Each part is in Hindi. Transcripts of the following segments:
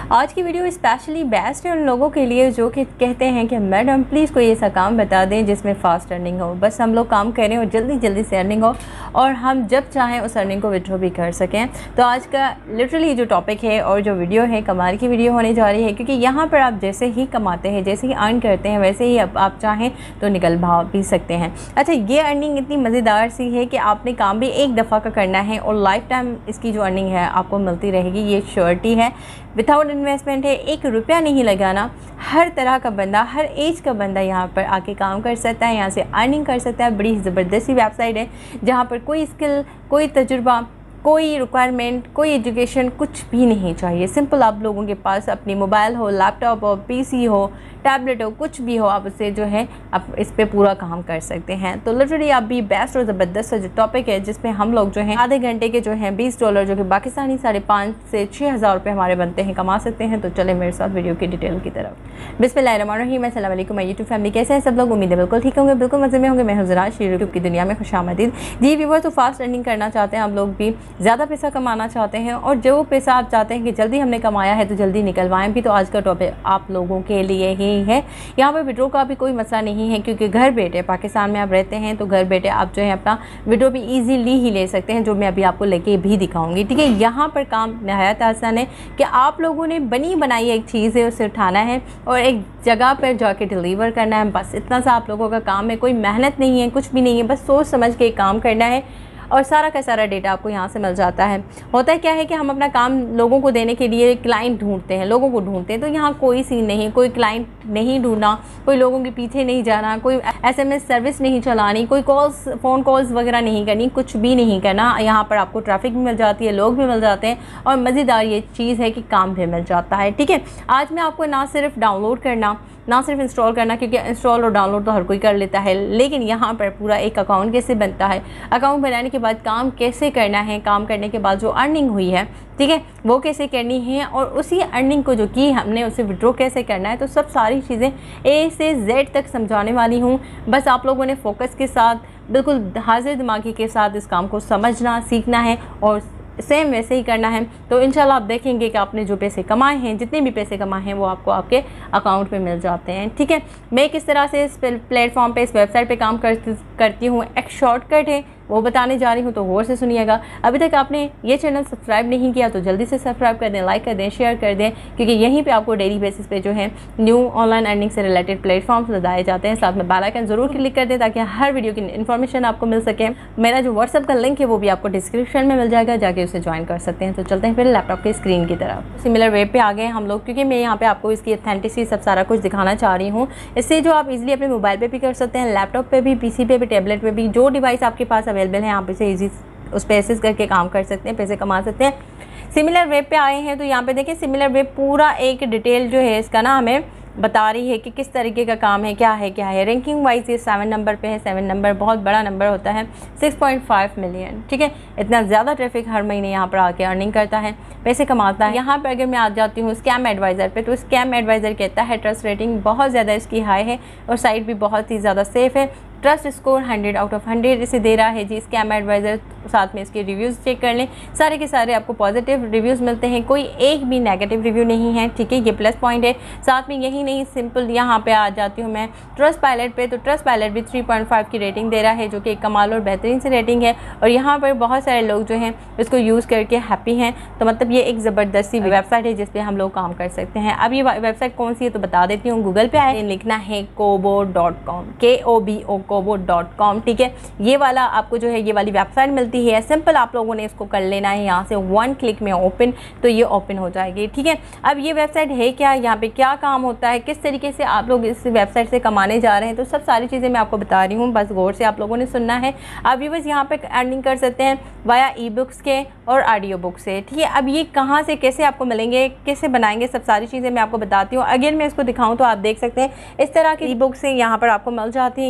आज की वीडियो स्पेशली बेस्ट है उन लोगों के लिए जो कि कहते हैं कि मैडम प्लीज़ कोई ऐसा काम बता दें जिसमें फ़ास्ट अर्निंग हो, बस हम लोग काम करें और जल्दी जल्दी से अर्निंग हो और हम जब चाहें उस अर्निंग को विड्रॉ भी कर सकें। तो आज का लिटरली जो टॉपिक है और जो वीडियो है कमाल की वीडियो होने जा रही है, क्योंकि यहाँ पर आप जैसे ही कमाते हैं, जैसे ही अर्न करते हैं, वैसे ही आप चाहें तो निकल भाव भी सकते हैं। अच्छा, ये अर्निंग इतनी मज़ेदार सी है कि आपने काम भी एक दफ़ा का करना है और लाइफ टाइम इसकी जो अर्निंग है आपको मिलती रहेगी। ये श्योरिटी है, विदाउट इन्वेस्टमेंट है, 1 रुपया नहीं लगाना। हर तरह का बंदा, हर एज का बंदा यहाँ पर आके काम कर सकता है, यहाँ से अर्निंग कर सकता है। बड़ी ज़बरदस्ती वेबसाइट है जहाँ पर कोई स्किल, कोई तजुर्बा, कोई रिक्वायरमेंट, कोई एजुकेशन कुछ भी नहीं चाहिए। सिंपल आप लोगों के पास अपनी मोबाइल हो, लैपटॉप हो, पीसी हो, टैबलेट हो, कुछ भी हो, आप उससे जो है आप इस पे पूरा काम कर सकते हैं। तो लिटरली आप भी बेस्ट और ज़बरदस्त जो टॉपिक है जिसमें हम लोग जो है आधे घंटे के जो है $20 जो कि पाकिस्तानी 5,500 से 6,000 रुपये हमारे बनते हैं, कमा सकते हैं। तो चले मेरे साथ वीडियो की डिटेल की तरफ। बिस्मिल्लाहिर्रहमानिर्रहीम, अस्सलाम वालेकुम यूट्यूब फैमिली, कैसे हैं सब लोग? उम्मीद है बिल्कुल ठीक होंगे, बिल्कुल मज़े में होंगे। मैं हुज़रात यूट्यूब की दुनिया में खुशामदीद। जी व्यूअर्स, तो फास्ट अर्निंग करना चाहते हैं आप लोग भी, ज़्यादा पैसा कमाना चाहते हैं और जो पैसा आप चाहते हैं कि जल्दी हमने कमाया है तो जल्दी निकलवाएं भी, तो आज का टॉपिक आप लोगों के लिए ही है। यहाँ पर विड्रॉ का भी कोई मसला नहीं है, क्योंकि घर बैठे, पाकिस्तान में आप रहते हैं तो घर बैठे आप जो है अपना विड्रॉ भी ईजीली ही ले सकते हैं, जो मैं अभी आपको लेके भी दिखाऊंगी। ठीक है, यहाँ पर काम नहायत आसान है कि आप लोगों ने बनी बनाई एक चीज़ है, उसे उठाना है और एक जगह पर जाके डिलीवर करना है। बस इतना सा आप लोगों का काम है, कोई मेहनत नहीं है, कुछ भी नहीं है, बस सोच समझ के काम करना है और सारा का सारा डेटा आपको यहाँ से मिल जाता है। होता है क्या है कि हम अपना काम लोगों को देने के लिए क्लाइंट ढूंढते हैं, लोगों को ढूंढते हैं, तो यहाँ कोई सीन नहीं, कोई क्लाइंट नहीं ढूंढना, कोई लोगों के पीछे नहीं जाना, कोई SMS सर्विस नहीं चलानी, कोई फ़ोन कॉल्स वगैरह नहीं करनी, कुछ भी नहीं करना। यहाँ पर आपको ट्रैफिक भी मिल जाती है, लोग भी मिल जाते हैं और मज़ेदार ये चीज़ है कि काम भी मिल जाता है। ठीक है, आज मैं आपको ना सिर्फ डाउनलोड करना, ना सिर्फ इंस्टॉल करना, क्योंकि इंस्टॉल और डाउनलोड तो हर कोई कर लेता है, लेकिन यहाँ पर पूरा एक अकाउंट कैसे बनता है, अकाउंट बनाने के बाद काम कैसे करना है, काम करने के बाद जो अर्निंग हुई है, ठीक है, वो कैसे करनी है और उसी अर्निंग को जो की हमने उसे विड्रॉ कैसे करना है, तो सब सारी चीज़ें A से Z तक समझाने वाली हूँ। बस आप लोगों ने फोकस के साथ, बिल्कुल हाजिर दिमागी के साथ इस काम को समझना, सीखना है और सेम वैसे ही करना है। तो इंशाल्लाह आप देखेंगे कि आपने जो पैसे कमाए हैं, जितने भी पैसे कमाए हैं, वो आपको आपके अकाउंट में मिल जाते हैं। ठीक है, मैं किस तरह से इस प्लेटफॉर्म पे, इस वेबसाइट पे काम करती हूँ, एक शॉर्टकट है वो बताने जा रही हूँ, तो गौर से सुनिएगा। अभी तक आपने ये चैनल सब्सक्राइब नहीं किया तो जल्दी से सब्सक्राइब कर दें, लाइक कर दें, शेयर कर दें, क्योंकि यहीं पे आपको डेली बेसिस पे जो है न्यू ऑनलाइन अर्निंग से रिलेटेड प्लेटफॉर्म्स बताए जाते हैं। साथ में बेल आइकन ज़रूर क्लिक कर दें ताकि हर वीडियो की इन्फॉर्मेशन आपको मिल सके। मेरा जो व्हाट्सअप का लिंक है वो भी आपको डिस्क्रिप्शन में मिल जाएगा, जाके उसे ज्वाइन कर सकते हैं। तो चलते हैं फिर लैपटॉप के स्क्रीन की तरफ। सिमिलर वेब पे आ गए हम लोग, क्योंकि मैं यहाँ पे आपको इसकी ऑथेंटिसिटी सब सारा कुछ दिखाना चाह रही हूँ। इससे जो आप इजीली अपने मोबाइल पे भी कर सकते हैं, लैपटॉप पे भी, PC पे भी, टैबलेट पे भी, जो डिवाइस आपके पास अवेलेबल है आप इसे उस पे एक्सेस करके काम कर सकते हैं, पैसे कमा सकते हैं। सिमिलर वेब पे आए हैं तो यहाँ पे देखिए, सिमिलर वेब पूरा एक डिटेल जो है इसका ना हमें बता रही है कि किस तरीके का काम है, क्या है। रैंकिंग वाइज ये 7 नंबर पे है। 7 नंबर बहुत बड़ा नंबर होता है, 6.5 मिलियन। ठीक है, इतना ज़्यादा ट्रैफिक हर महीने यहाँ पर आके अर्निंग करता है, पैसे कमाता है। यहाँ पर अगर मैं आ जाती हूँ स्कैम एडवाइज़र पे, तो स्कैम एडवाइज़र कहता है ट्रस्ट रेटिंग बहुत ज़्यादा इसकी हाई है और साइट भी बहुत ही ज़्यादा सेफ़ है। ट्रस्ट स्कोर 100 आउट ऑफ 100 इसे दे रहा है जी स्कैम एडवाइज़र। साथ में इसके रिव्यूज़ चेक कर लें, सारे के सारे आपको पॉजिटिव रिव्यूज़ मिलते हैं, कोई एक भी नेगेटिव रिव्यू नहीं है। ठीक है, ये प्लस पॉइंट है। साथ में यही नहीं, सिंपल यहाँ पे आ जाती हूँ मैं ट्रस्ट पायलट पे, तो ट्रस्ट पायलट भी 3.5 की रेटिंग दे रहा है, जो कि एक कमाल और बेहतरीन सी रेटिंग है और यहाँ पर बहुत सारे लोग जो हैं इसको यूज़ करके हैप्पी हैं। तो मतलब ये एक ज़बरदस्त सी वेबसाइट है जिस पर हम लोग काम कर सकते हैं। अब ये वेबसाइट कौन सी है तो बता देती हूँ। गूगल पे आए, लिखना है kobo.com, kobo.com। ठीक है, ये वाला आपको जो है ये वाली वेबसाइट मिलती है। सिंपल आप लोगों ने इसको कर लेना है, यहाँ से 1 क्लिक में ओपन, तो ये ओपन हो जाएगी। ठीक है, अब ये वेबसाइट है क्या, यहाँ पे क्या काम होता है, किस तरीके से आप लोग इस वेबसाइट से कमाने जा रहे हैं, तो सब सारी चीज़ें मैं आपको बता रही हूँ, बस गौर से आप लोगों ने सुनना है। आप व्यूअर्स यहाँ पे अर्निंग कर सकते हैं वाया ई-बुक्स के और ऑडियो बुक से। ठीक है, अब ये कहाँ से कैसे आपको मिलेंगे, कैसे बनाएंगे, सब सारी चीज़ें मैं आपको बताती हूँ। अगर मैं इसको दिखाऊँ तो आप देख सकते हैं इस तरह की ई-बुक से यहाँ पर आपको मिल जाती हैं। ये देखें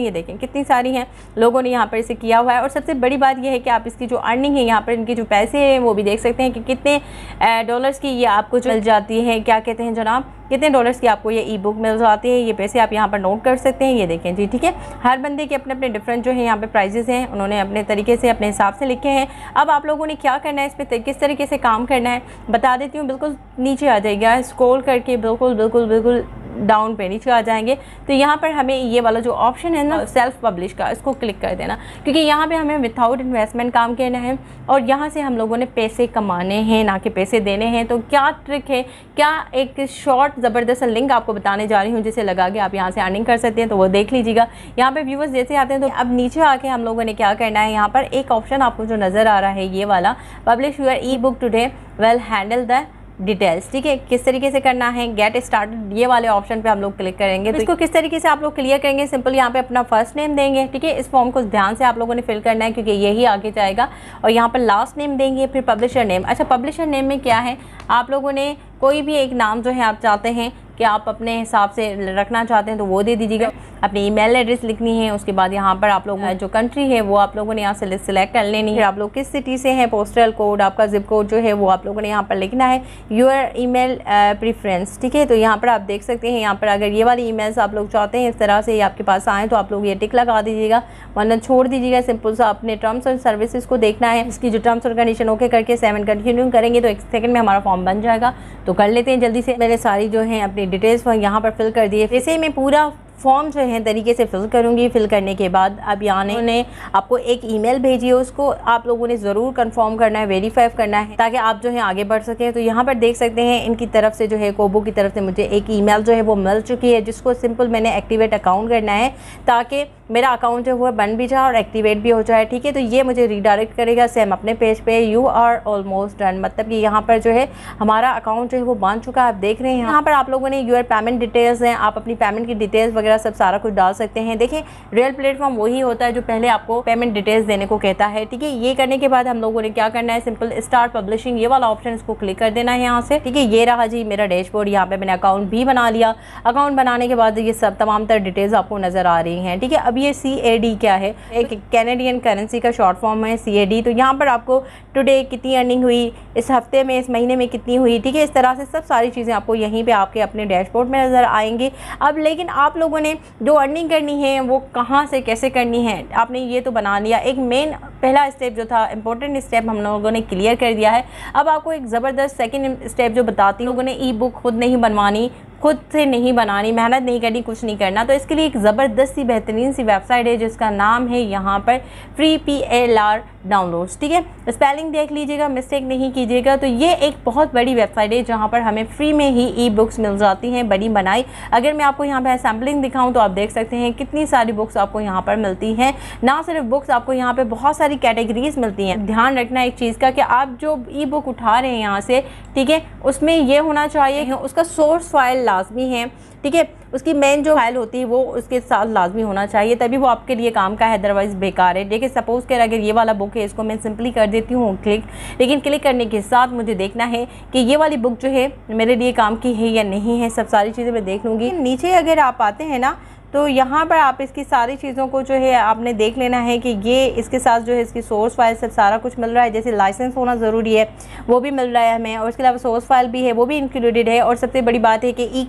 कितनी सारी हैं लोगों ने यहाँ पर इसे किया हुआ है। और सबसे बड़ी बात यह है कि आप इसकी जो अर्निंग है यहाँ पर इनके जो पैसे हैं वो भी देख सकते हैं कि कितने डॉलर्स की ये आपको मिल जाती है, क्या कहते हैं जनाब, कितने डॉलर्स की आपको ये ई बुक मिल जाती है। ये पैसे आप यहाँ पर नोट कर सकते हैं, ये देखें जी, ठीक है। हर बंदे के अपने अपने डिफरेंट जो है यहाँ पे प्राइजेस हैं, उन्होंने अपने तरीके से अपने हिसाब से लिखे हैं। अब आप लोगों ने क्या करना है, इस पर किस तरीके से काम करना है बता देती हूँ। बिल्कुल नीचे आ जाएगा, स्क्रॉल करके बिल्कुल डाउन पे नीचे आ जाएंगे तो यहाँ पर हमें ये वाला जो ऑप्शन है ना सेल्फ पब्लिश का, इसको क्लिक कर देना, क्योंकि यहाँ पे हमें विदाउट इन्वेस्टमेंट काम करना है और यहाँ से हम लोगों ने पैसे कमाने हैं, ना कि पैसे देने हैं। तो क्या ट्रिक है, क्या एक शॉर्ट ज़बरदस्त लिंक आपको बताने जा रही हूँ जिसे लगा के आप यहाँ से अर्निंग कर सकते हैं, तो वो देख लीजिएगा। यहाँ पर व्यूवर्स जैसे आते हैं तो अब नीचे आके हम लोगों ने क्या करना है, यहाँ पर एक ऑप्शन आपको जो नज़र आ रहा है ये वाला, publish your e book today well handle the details, ठीक है। किस तरीके से करना है, गेट स्टार्टेड, ये वाले ऑप्शन पे हम लोग क्लिक करेंगे। तो इसको किस तरीके से आप लोग क्लियर करेंगे, सिंपल यहाँ पे अपना फर्स्ट नेम देंगे, ठीक है। इस फॉर्म को ध्यान से आप लोगों ने फिल करना है क्योंकि यही आगे जाएगा। और यहाँ पर लास्ट नेम देंगे, फिर पब्लिशर नेम। अच्छा, पब्लिशर नेम में क्या है, आप लोगों ने कोई भी एक नाम जो है आप चाहते हैं कि आप अपने हिसाब से रखना चाहते हैं तो वो दे दीजिएगा। अपनी ईमेल एड्रेस लिखनी है, उसके बाद यहाँ पर आप लोग जो कंट्री है वो आप लोगों ने यहाँ से सिलेक्ट कर लेनी है। आप लोग किस सिटी से हैं, पोस्टल कोड, आपका जिप कोड जो है वो आप लोगों ने यहाँ पर लिखना है। यूर ईमेल प्रेफरेंस, ठीक है। तो यहाँ पर आप देख सकते हैं, यहाँ पर अगर ये वाली ईमेल्स आप लोग चाहते हैं इस तरह से ये आपके पास आएँ तो आप लोग ये टिक लगा दीजिएगा, वरना छोड़ दीजिएगा। सिंपल सा अपने टर्म्स और सर्विसेज को देखना है, इसकी जो टर्म्स और कंडीशन ओके करके 7 कंटिन्यू करेंगे तो 1 सेकंड में हमारा फॉर्म बन जाएगा। तो कर लेते हैं जल्दी से। मैंने सारी जो है अपनी डिटेल्स यहाँ पर फिल कर दिए। वैसे मैं पूरा फॉर्म जो है तरीके से फिल करूँगी। फिल करने के बाद अब यहाँ ने आपको एक ईमेल भेजी है, उसको आप लोगों ने ज़रूर कंफर्म करना है, वेरीफाई करना है ताकि आप जो है आगे बढ़ सकें। तो यहाँ पर देख सकते हैं इनकी तरफ से जो है कोबो की तरफ से मुझे एक ईमेल जो है वो मिल चुकी है, जिसको सिंपल मैंने एक्टिवेट अकाउंट करना है ताकि मेरा अकाउंट जो है वो बन भी जाए और एक्टिवेट भी हो जाए, ठीक है। तो ये मुझे रीडायरेक्ट करेगा सेम अपने पेज पे। यू आर ऑलमोस्ट डन, मतलब कि यहाँ पर जो है हमारा अकाउंट जो है वो बन चुका है। आप देख रहे हैं यहाँ पर आप लोगों ने यूर पेमेंट डिटेल्स हैं, आप अपनी पेमेंट की डिटेल्स वगैरह सब सारा कुछ डाल सकते हैं। देखिए रियल प्लेटफॉर्म वही होता है जो पहले आपको पेमेंट डिटेल्स देने को कहता है, ठीक है। ये करने के बाद हम लोगों ने क्या करना है, सिंपल स्टार्ट पब्लिशिंग ये वाला ऑप्शन, इसको क्लिक कर देना है यहाँ से, ठीक है। ये रहा जी मेरा डैशबोर्ड, यहाँ पे मैंने अकाउंट भी बना लिया। अकाउंट बनाने के बाद ये सब तमाम तरह डिटेल्स आपको नजर आ रही हैं, ठीक है। अब ये CAD क्या है, एक कैनेडियन करेंसी का शॉर्ट फॉर्म है CAD। तो यहाँ पर आपको टुडे कितनी अर्निंग हुई, इस हफ्ते में, इस महीने में कितनी हुई, ठीक है। इस तरह से सब सारी चीज़ें आपको यहीं पे आपके अपने डैशबोर्ड में नज़र आएंगी। अब लेकिन आप लोगों ने जो अर्निंग करनी है वो कहाँ से कैसे करनी है, आपने ये तो बना लिया। एक मेन पहला स्टेप जो था, इंपॉर्टेंट स्टेप हम लोगों ने क्लियर कर दिया है। अब आपको एक ज़बरदस्त सेकेंड स्टेप जो बताती हूँ, लोगों ने ई बुक खुद नहीं बनवानी, खुद से नहीं बनानी, मेहनत नहीं करनी, कुछ नहीं करना। तो इसके लिए एक ज़बरदस्त सी बेहतरीन सी वेबसाइट है जिसका नाम है यहाँ पर फ्री PLR डाउनलोड्स, ठीक है। स्पेलिंग देख लीजिएगा, मिस्टेक नहीं कीजिएगा। तो ये एक बहुत बड़ी वेबसाइट है जहाँ पर हमें फ्री में ही ई बुक्स मिल जाती हैं बनी बनाई। अगर मैं आपको यहाँ पर सैम्पलिंग दिखाऊँ तो आप देख सकते हैं कितनी सारी बुक्स आपको यहाँ पर मिलती हैं। ना सिर्फ बुक्स, आपको यहाँ पर बहुत सारी कैटेगरीज मिलती हैं। ध्यान रखना एक चीज़ का कि आप जो ई बुक उठा रहे हैं यहाँ से, ठीक है, उसमें ये होना चाहिए उसका सोर्स फाइल लाजमी है, ठीक है। उसकी मेन जो फाइल होती है वो उसके साथ लाजमी होना चाहिए, तभी वो आपके लिए काम का है, अदरवाइज बेकार है। देखिए सपोज कर अगर ये वाला बुक है, इसको मैं सिंपली कर देती हूँ क्लिक, लेकिन क्लिक करने के साथ मुझे देखना है कि ये वाली बुक जो है मेरे लिए काम की है या नहीं है। सब सारी चीज़ें मैं देख लूँगी। नीचे अगर आप आते हैं ना तो यहाँ पर आप इसकी सारी चीज़ों को जो है आपने देख लेना है कि ये इसके साथ जो है इसकी सोर्स फाइल सब सारा कुछ मिल रहा है। जैसे लाइसेंस होना ज़रूरी है वो भी मिल रहा है हमें, और इसके अलावा सोर्स फाइल भी है वो भी इंक्लूडेड है। और सबसे बड़ी बात है कि ई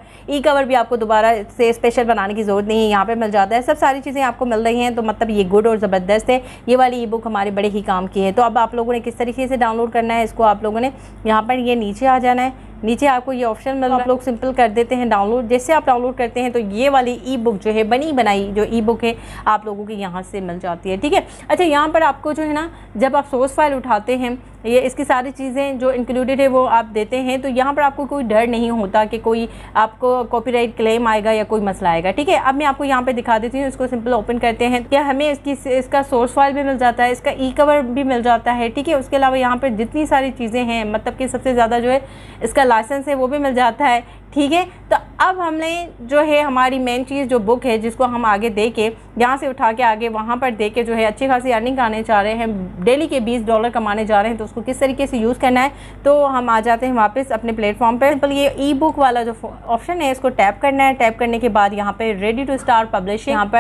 कवर भी आपको दोबारा से स्पेशल बनाने की ज़रूरत नहीं है, यहाँ पर मिल जाता है। सब सारी चीज़ें आपको मिल रही हैं, तो मतलब ये गुड और ज़बरदस्त है। ये वाली ई बुक हमारे बड़े ही काम की है। तो अब आप लोगों ने किस तरीके से डाउनलोड करना है, इसको आप लोगों ने यहाँ पर ये नीचे आ जाना है। नीचे आपको ये ऑप्शन मिल रहा है, आप लोग सिंपल कर देते हैं डाउनलोड। जैसे आप डाउनलोड करते हैं तो ये वाली ई बुक जो है बनी बनाई जो ई बुक है आप लोगों की यहाँ से मिल जाती है, ठीक है। अच्छा, यहाँ पर आपको जो है ना जब आप सोर्स फाइल उठाते हैं, ये इसकी सारी चीज़ें जो इंक्लूडेड है वो आप देते हैं, तो यहाँ पर आपको कोई डर नहीं होता कि कोई आपको कॉपीराइट क्लेम आएगा या कोई मसला आएगा, ठीक है। अब मैं आपको यहाँ पे दिखा देती हूँ, इसको सिंपल ओपन करते हैं। क्या हमें इसका सोर्स फाइल भी मिल जाता है, इसका ई कवर भी मिल जाता है, ठीक है। उसके अलावा यहाँ पर जितनी सारी चीज़ें हैं, मतलब कि सबसे ज़्यादा जो है इसका लाइसेंस है वो भी मिल जाता है, ठीक है। तो अब हमने जो है हमारी मेन चीज़ जो बुक है जिसको हम आगे दे के यहाँ से उठा के आगे वहाँ पर दे के जो है अच्छी खासी अर्निंग करने चाह रहे हैं, डेली के $20 कमाने जा रहे हैं, तो उसको किस तरीके से यूज़ करना है। तो हम आ जाते हैं वापस अपने प्लेटफॉर्म पर। सिंपल ये ई बुक वाला जो ऑप्शन है इसको टैप करना है। टैप करने के बाद यहाँ पे रेडी टू स्टार्ट पब्लिशिंग, यहाँ पर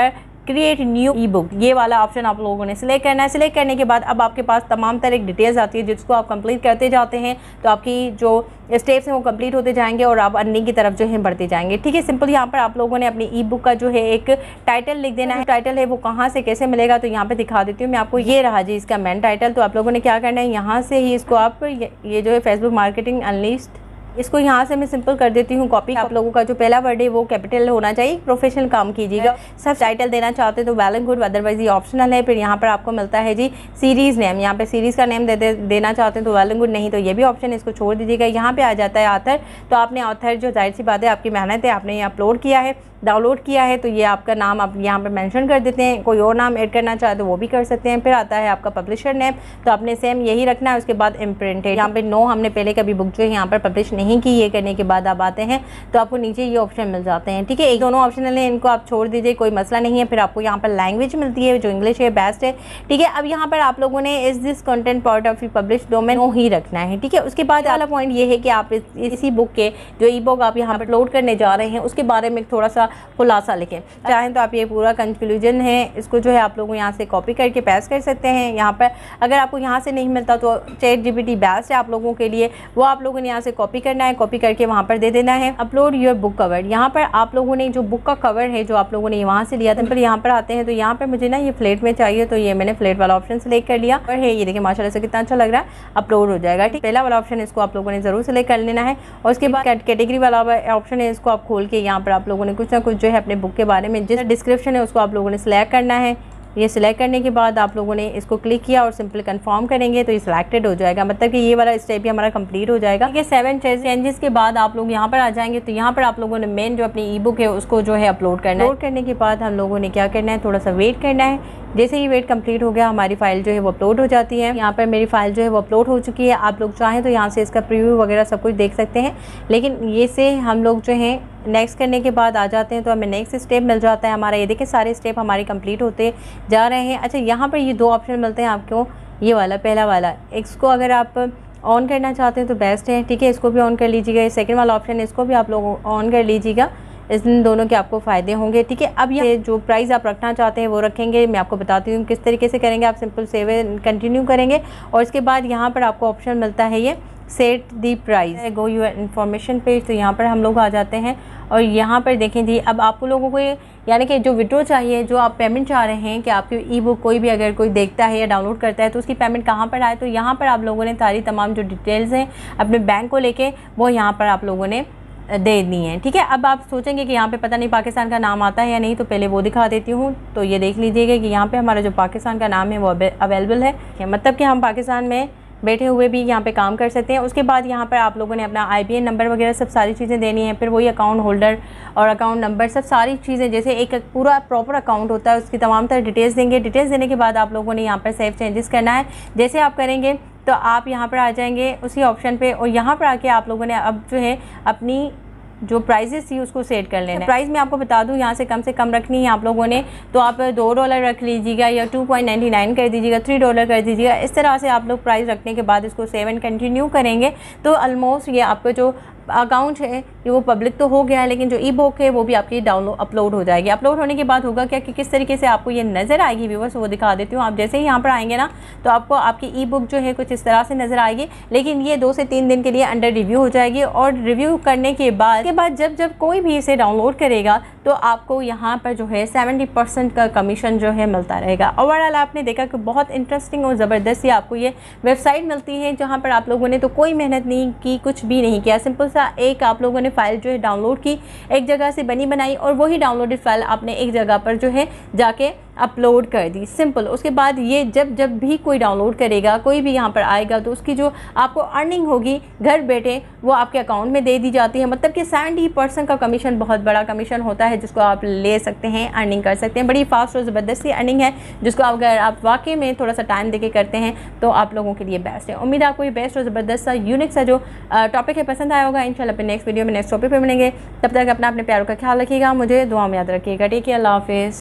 क्रिएट न्यू ई बुक, ये वाला ऑप्शन आप लोगों ने सिलेक्ट करना है। सिलेक्ट करने के बाद अब आपके पास तमाम तरह डिटेल्स आती है जिसको आप कंप्लीट करते जाते हैं तो आपकी जो स्टेप्स हैं वो कंप्लीट होते जाएंगे और आप अर्निंग की तरफ जो है बढ़ते जाएंगे। ठीक है, सिंपल यहाँ पर आप लोगों ने अपनी ई बुक का जो है एक टाइटल लिख देना है। टाइटल है वो कहाँ से कैसे मिलेगा तो यहाँ पे दिखा देती हूँ मैं आपको। ये रहा जी इसका मेन टाइटल। तो आप लोगों ने क्या करना है, यहाँ से ही इसको आप ये जो है फेसबुक मार्केटिंग अनलिस्ट, इसको यहाँ से मैं सिंपल कर देती हूँ कॉपी। आप लोगों का जो पहला वर्ड है वो कैपिटल होना चाहिए, प्रोफेशनल काम कीजिएगा। सब टाइटल देना चाहते हैं तो वेल एंड गुड, अदरवाइज ये ऑप्शनल है। फिर यहाँ पर आपको मिलता है जी सीरीज़ नेम, यहाँ पे सीरीज़ का नेम देना चाहते हैं तो वेल एंड गुड, नहीं तो ये भी ऑप्शन है, इसको छोड़ दीजिएगा। यहाँ पे आ जाता है ऑथर, तो आपने ऑथर जो जाहिर सी बात है आपकी मेहनत है, आपने ये अपलोड किया है, डाउनलोड किया है, तो ये आपका नाम आप यहाँ पर मेंशन कर देते हैं। कोई और नाम ऐड करना चाहे तो वो भी कर सकते हैं। फिर आता है आपका पब्लिशर नेम, तो आपने सेम यही रखना है। उसके बाद इम्प्रिंटेड, यहाँ पे नो, हमने पहले कभी बुक जो है यहाँ पर पब्लिश नहीं की। ये करने के बाद आप आते हैं तो आपको नीचे ये ऑप्शन मिल जाते हैं। ठीक है, एक दोनों ऑप्शनल है, इनको आप छोड़ दीजिए, कोई मसला नहीं है। फिर आपको यहाँ पर लैंग्वेज मिलती है जो इंग्लिश है, बेस्ट है। ठीक है, अब यहाँ पर आप लोगों ने is this content part of publish domain no ही रखना है। ठीक है, उसके बाद वाला पॉइंट ये है कि आप इसी बुक के जो ई बुक आप यहाँ पर अपलोड करने जा रहे हैं उसके बारे में थोड़ा सा खुलासा लिखें। चाहें तो आप ये पूरा कंक्लूजन है इसको जो है आप लोग यहाँ से कॉपी करके पेस्ट कर सकते हैं। यहाँ पर अगर आपको यहाँ से नहीं मिलता तो ChatGPT बेस्ट है आप लोगों के लिए, वो आप लोगों ने यहाँ से कॉपी करना है, कॉपी करके वहाँ पर दे देना है। अपलोड योर बुक कवर, यहाँ पर आप लोगों ने जो बुक का कवर है जो आप लोगों ने वहाँ से लिया था, फिर यहाँ पर आते हैं तो यहाँ पर मुझे ना ये फ्लैट में चाहिए, तो ये मैंने फ्लैट वाला ऑप्शन सेलेक्ट कर लिया और है ये देखिए माशाल्लाह से कितना अच्छा लग रहा है, अपलोड हो जाएगा। ठीक, पहला वाला ऑप्शन इसको आप लोगों ने जरूर सेलेक्ट कर लेना है। और उसके बाद कैटेगरी वाला ऑप्शन है, इसको आप खोल के यहाँ पर आप लोगों ने कुछ ना कुछ जो है अपने बुक के बारे में जिस डिस्क्रिप्शन है उसको आप लोगों ने सिलेक्ट करना है। ये सिलेक्ट करने के बाद आप लोगों ने इसको क्लिक किया और सिंपल कंफर्म करेंगे तो ये सिलेक्टेड हो जाएगा, मतलब कि ये वाला स्टेप भी हमारा कंप्लीट हो जाएगा। ठीक है, 7 चेंजेस के बाद आप लोग यहाँ पर आ जाएंगे तो यहाँ पर आप लोगों ने मेन जो अपनी ई बुक है उसको जो है अपलोड करना है। अपलोड करने के बाद हम लोगों ने क्या करना है, थोड़ा सा वेट करना है। जैसे ही वेट कंप्लीट हो गया हमारी फ़ाइल जो है वो अपलोड हो जाती है। यहाँ पर मेरी फ़ाइल जो है वो अपलोड हो चुकी है। आप लोग चाहें तो यहाँ से इसका प्रीव्यू वगैरह सब कुछ देख सकते हैं, लेकिन ये से हम लोग जो है नेक्स्ट करने के बाद आ जाते हैं तो हमें नेक्स्ट स्टेप मिल जाता है हमारा। ये देखिए सारे स्टेप हमारे कंप्लीट होते जा रहे हैं। अच्छा, यहाँ पर ये 2 ऑप्शन मिलते हैं आपको, ये वाला पहला वाला, इसको अगर आप ऑन करना चाहते हैं तो बेस्ट है। ठीक है, इसको भी ऑन कर लीजिएगा। सेकेंड वाला ऑप्शन है इसको भी आप लोग ऑन कर लीजिएगा, इन दोनों के आपको फ़ायदे होंगे। ठीक है, अब ये जो प्राइस आप रखना चाहते हैं वो रखेंगे। मैं आपको बताती हूँ किस तरीके से करेंगे। आप सिंपल सेव कंटिन्यू करेंगे और इसके बाद यहाँ पर आपको ऑप्शन मिलता है ये set the price, go your information page, तो यहाँ पर हम लोग आ जाते हैं और यहाँ पर देखें जी अब आप लोगों को यानी कि जो विड्रॉ चाहिए, जो आप पेमेंट चाह रहे हैं कि आपकी ई बुक कोई भी अगर कोई देखता है या डाउनलोड करता है तो उसकी पेमेंट कहाँ पर आए, तो यहाँ पर आप लोगों ने सारी तमाम जो डिटेल्स हैं अपने बैंक को लेके वो यहाँ पर आप लोगों ने दे दी हैं। ठीक है, अब आप सोचेंगे कि यहाँ पे पता नहीं पाकिस्तान का नाम आता है या नहीं, तो पहले वो दिखा देती हूँ। तो ये देख लीजिएगा कि यहाँ पे हमारा जो पाकिस्तान का नाम है वो अवेलेबल है, मतलब कि हम पाकिस्तान में बैठे हुए भी यहाँ पे काम कर सकते हैं। उसके बाद यहाँ पर आप लोगों ने अपना IBN नंबर वगैरह सब सारी चीज़ें देनी है, फिर वही अकाउंट होल्डर और अकाउंट नंबर सब सारी चीज़ें, जैसे एक पूरा प्रॉपर अकाउंट होता है उसकी तमाम तरह डिटेल्स देंगे। डिटेल्स देने के बाद आप लोगों ने यहाँ पर सेव चेंजेस करना है। जैसे आप करेंगे तो आप यहाँ पर आ जाएंगे उसी ऑप्शन पर और यहाँ पर आके आप लोगों ने अब जो है अपनी जो प्राइजेस थी उसको सेट कर लेना है। प्राइस मैं आपको बता दूं यहाँ से कम रखनी है आप लोगों ने, तो आप $2 रख लीजिएगा या 2.99 कर दीजिएगा, $3 कर दीजिएगा। इस तरह से आप लोग प्राइस रखने के बाद इसको सेव एंड कंटिन्यू करेंगे तो ऑलमोस्ट ये आपका जो अकाउंट है ये वो पब्लिक तो हो गया है, लेकिन जो ई बुक है वो भी आपकी डाउनलोड अपलोड हो जाएगी। अपलोड होने के बाद होगा क्या कि किस तरीके से आपको ये नज़र आएगी व्यूअर्स, वो दिखा देती हूँ। आप जैसे ही यहाँ पर आएंगे ना तो आपको आपकी ई बुक जो है कुछ इस तरह से नज़र आएगी, लेकिन ये 2 से 3 दिन के लिए अंडर रिव्यू हो जाएगी और रिव्यू करने के बाद जब कोई भी इसे डाउनलोड करेगा तो आपको यहाँ पर जो है 70% का कमीशन जो है मिलता रहेगा। ओवरऑल आपने देखा कि बहुत इंटरेस्टिंग और ज़बरदस्त आपको ये वेबसाइट मिलती है जहाँ पर आप लोगों ने तो कोई मेहनत नहीं की, कुछ भी नहीं किया, सिंपल सा एक आप लोगों ने फ़ाइल जो है डाउनलोड की, एक जगह से बनी बनाई और वही डाउनलोडेड फ़ाइल आपने एक जगह पर जो है जाके अपलोड कर दी, सिंपल। उसके बाद ये जब भी कोई डाउनलोड करेगा, कोई भी यहाँ पर आएगा तो उसकी जो आपको अर्निंग होगी घर बैठे वो आपके अकाउंट में दे दी जाती है। मतलब कि 70% का कमीशन बहुत बड़ा कमीशन होता है जिसको आप ले सकते हैं, अर्निंग कर सकते हैं। बड़ी फास्ट और ज़बरदस्ती अर्निंग है जिसको अगर आप वाकई में थोड़ा सा टाइम देके करते हैं तो आप लोगों के लिए बेस्ट है। उम्मीद है आपको ये बेस्ट और ज़बरदस्त सा यूनिक सा जो टॉपिक है पसंद आया होगा। इंशाल्लाह अपने नेक्स्ट वीडियो में नेक्स्ट टॉपिक पर मिलेंगे। तब तक अपने प्यारों का ख्याल रखिएगा, मुझे दुआ में याद रखिएगा। ठीक है, अल्लाह हाफिज़।